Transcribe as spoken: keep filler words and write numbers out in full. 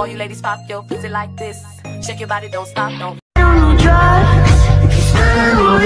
All you ladies pop your pussy like this. Shake your body, don't stop, don't. On drugs,